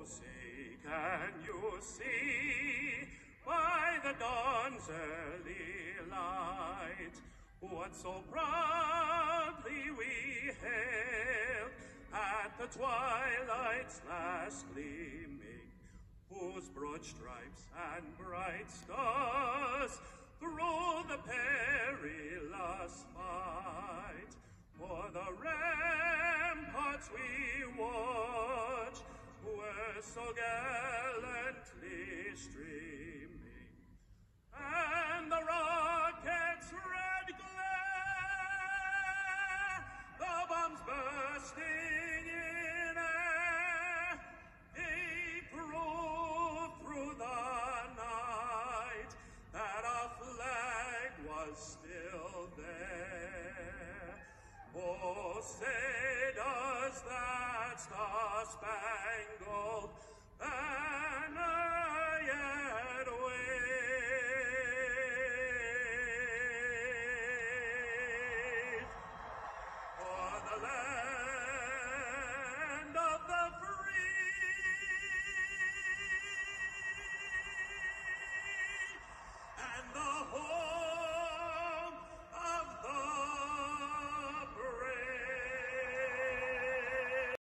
say, can you see by the dawn's early light what so proudly we hailed at the twilight's last gleaming, whose broad stripes and bright stars through the perilous fight for the ramparts we watched were so gallantly streaming, and the rocket's red glare, the bombs bursting in air, they proved through the night that our flag was still there. Oh, say does that star-spangled banner yet